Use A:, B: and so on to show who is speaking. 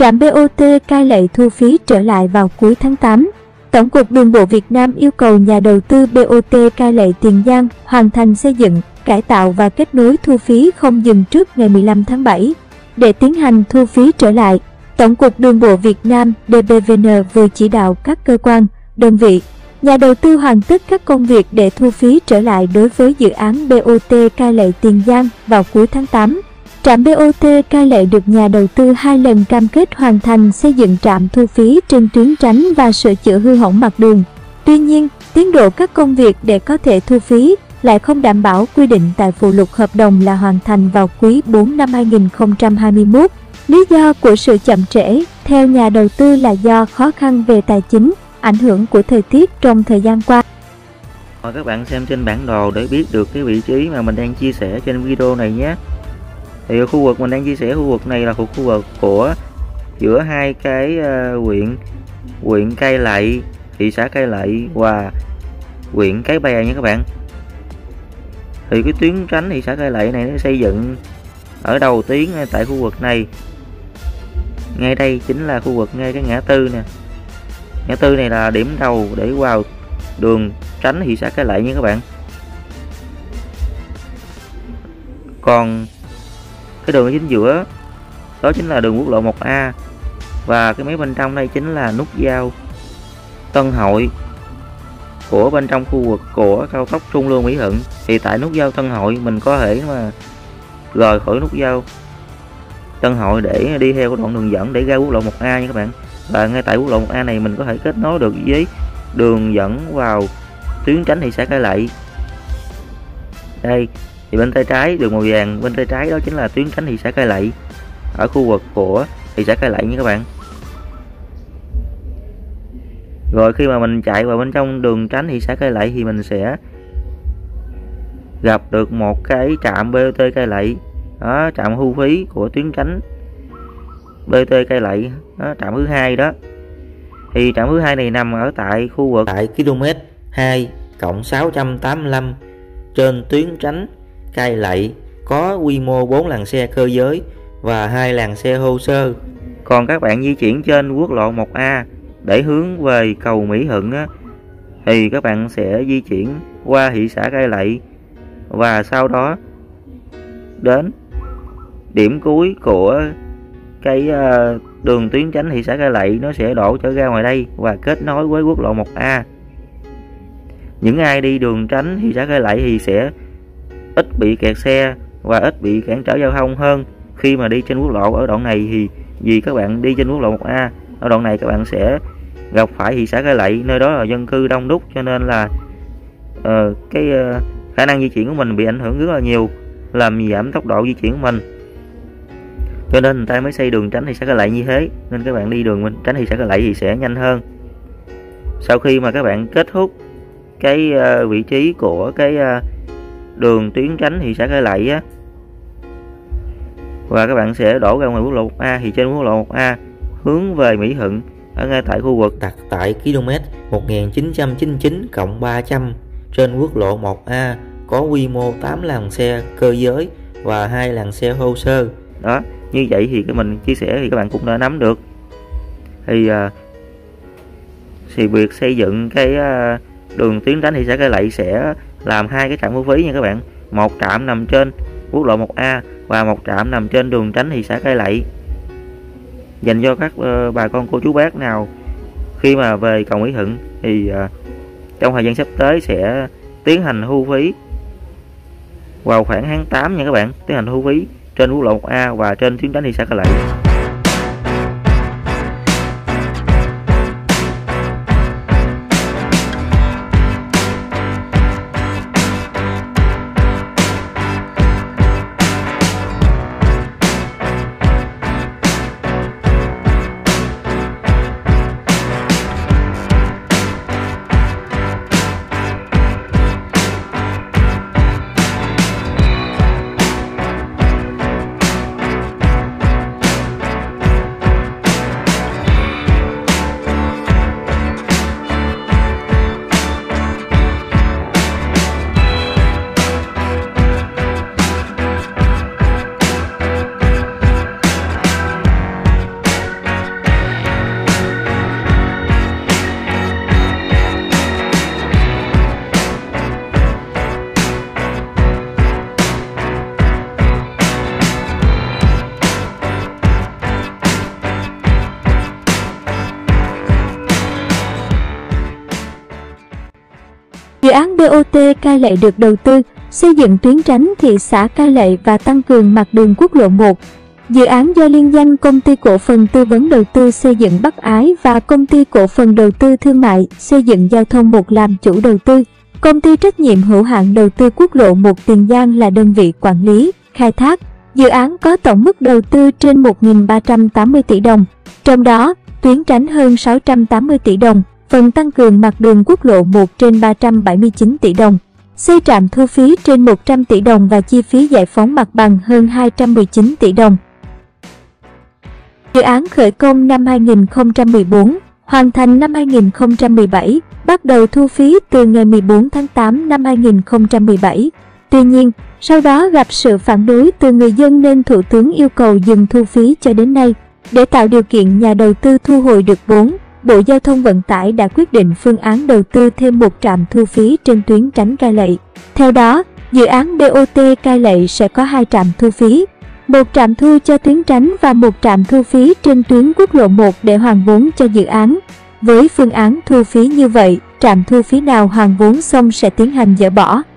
A: Trạm BOT Cai Lậy thu phí trở lại vào cuối tháng 8. Tổng cục Đường bộ Việt Nam yêu cầu nhà đầu tư BOT Cai Lậy Tiền Giang hoàn thành xây dựng, cải tạo và kết nối thu phí không dừng trước ngày 15 tháng 7. Để tiến hành thu phí trở lại, Tổng cục Đường bộ Việt Nam DBVN vừa chỉ đạo các cơ quan, đơn vị, nhà đầu tư hoàn tất các công việc để thu phí trở lại đối với dự án BOT Cai Lậy Tiền Giang vào cuối tháng 8. Trạm BOT Cai Lậy được nhà đầu tư 2 lần cam kết hoàn thành xây dựng trạm thu phí trên tuyến tránh và sửa chữa hư hỏng mặt đường. Tuy nhiên, tiến độ các công việc để có thể thu phí lại không đảm bảo quy định tại phụ lục hợp đồng là hoàn thành vào quý 4 năm 2021. Lý do của sự chậm trễ, theo nhà đầu tư là do khó khăn về tài chính, ảnh hưởng của thời tiết trong thời gian qua.
B: Mời các bạn xem trên bản đồ để biết được cái vị trí mà mình đang chia sẻ trên video này nhé. Thì khu vực mình đang chia sẻ, khu vực này là khu vực của giữa hai cái huyện Cai Lậy, thị xã Cai Lậy và huyện Cái Bè nha các bạn. Thì cái tuyến tránh thị xã Cai Lậy này nó xây dựng ở đầu tuyến tại khu vực này. Ngay đây chính là khu vực ngay cái ngã tư nè. Ngã tư này là điểm đầu để vào đường tránh thị xã Cai Lậy nha các bạn. Còn cái đường ở chính giữa đó chính là đường quốc lộ 1A, và cái mấy bên trong đây chính là nút giao Tân Hội của bên trong khu vực của cao tốc Trung Lương Mỹ Thuận. Thì tại nút giao Tân Hội mình có thể mà rời khỏi nút giao Tân Hội để đi theo đoạn đường dẫn để ra quốc lộ 1A nha các bạn. Và ngay tại quốc lộ 1A này mình có thể kết nối được với đường dẫn vào tuyến tránh thị xã Cai Lậy. Đây thì bên tay trái, đường màu vàng bên tay trái đó chính là tuyến tránh thị xã Cai Lậy ở khu vực của thị xã Cai Lậy nha các bạn. Rồi khi mà mình chạy vào bên trong đường tránh thị xã Cai Lậy thì mình sẽ gặp được một cái trạm BOT Cai Lậy đó, trạm thu phí của tuyến tránh BOT Cai Lậy đó, trạm thứ 2 đó. Thì trạm thứ 2 này nằm ở tại khu vực tại km 2+685 trên tuyến tránh Cai Lậy, có quy mô 4 làn xe cơ giới và 2 làn xe thô sơ. Còn các bạn di chuyển trên quốc lộ 1A để hướng về cầu Mỹ Thuận á, thì các bạn sẽ di chuyển qua thị xã Cai Lậy và sau đó đến điểm cuối của cái đường tuyến tránh thị xã Cai Lậy, nó sẽ đổ trở ra ngoài đây và kết nối với quốc lộ 1A. Những ai đi đường tránh thị xã Cai Lậy thì sẽ ít bị kẹt xe và ít bị cản trở giao thông hơn khi mà đi trên quốc lộ ở đoạn này. Thì vì các bạn đi trên quốc lộ 1A ở đoạn này các bạn sẽ gặp phải thị xã Cai Lậy, nơi đó là dân cư đông đúc, cho nên là khả năng di chuyển của mình bị ảnh hưởng rất là nhiều, làm giảm tốc độ di chuyển của mình. Cho nên người ta mới xây đường tránh thị xã Cai Lậy như thế, nên các bạn đi đường tránh thị xã Cai Lậy thì sẽ nhanh hơn. Sau khi mà các bạn kết thúc cái vị trí của cái đường tuyến tránh thị xã Cai Lậy á, và các bạn sẽ đổ ra ngoài quốc lộ 1A, thì trên quốc lộ 1A hướng về Mỹ Thuận ở ngay tại khu vực đặt tại km 1999+300 trên quốc lộ 1A, có quy mô 8 làn xe cơ giới và 2 làn xe thô sơ. Đó, như vậy thì mình chia sẻ thì các bạn cũng đã nắm được. Thì việc xây dựng cái đường tuyến tránh thị xã Cai Lậy sẽ làm 2 cái trạm thu phí nha các bạn. Một trạm nằm trên quốc lộ 1A và một trạm nằm trên đường tránh thị xã Cai Lậy, dành cho các bà con cô chú bác nào khi mà về cầu Mỹ Thuận thì trong thời gian sắp tới sẽ tiến hành thu phí vào khoảng tháng 8 nha các bạn, tiến hành thu phí trên quốc lộ 1A và trên tuyến tránh thị xã Cai Lậy.
A: án BOT Cai Lậy được đầu tư, xây dựng tuyến tránh thị xã Cai Lậy và tăng cường mặt đường quốc lộ 1. Dự án do liên danh Công ty Cổ phần Tư vấn Đầu tư Xây dựng Bắc Ái và Công ty Cổ phần Đầu tư Thương mại Xây dựng Giao thông 1 làm chủ đầu tư. Công ty trách nhiệm hữu hạn đầu tư quốc lộ 1 Tiền Giang là đơn vị quản lý, khai thác. Dự án có tổng mức đầu tư trên 1.380 tỷ đồng, trong đó tuyến tránh hơn 680 tỷ đồng, phần tăng cường mặt đường quốc lộ 1 trên 379 tỷ đồng, xây trạm thu phí trên 100 tỷ đồng và chi phí giải phóng mặt bằng hơn 219 tỷ đồng. Dự án khởi công năm 2014, hoàn thành năm 2017, bắt đầu thu phí từ ngày 14 tháng 8 năm 2017. Tuy nhiên, sau đó gặp sự phản đối từ người dân nên Thủ tướng yêu cầu dừng thu phí cho đến nay. Để tạo điều kiện nhà đầu tư thu hồi được vốn, Bộ Giao thông Vận tải đã quyết định phương án đầu tư thêm một trạm thu phí trên tuyến tránh Cai Lậy. Theo đó, dự án BOT Cai Lậy sẽ có 2 trạm thu phí, một trạm thu cho tuyến tránh và một trạm thu phí trên tuyến quốc lộ 1 để hoàn vốn cho dự án. Với phương án thu phí như vậy, trạm thu phí nào hoàn vốn xong sẽ tiến hành dỡ bỏ.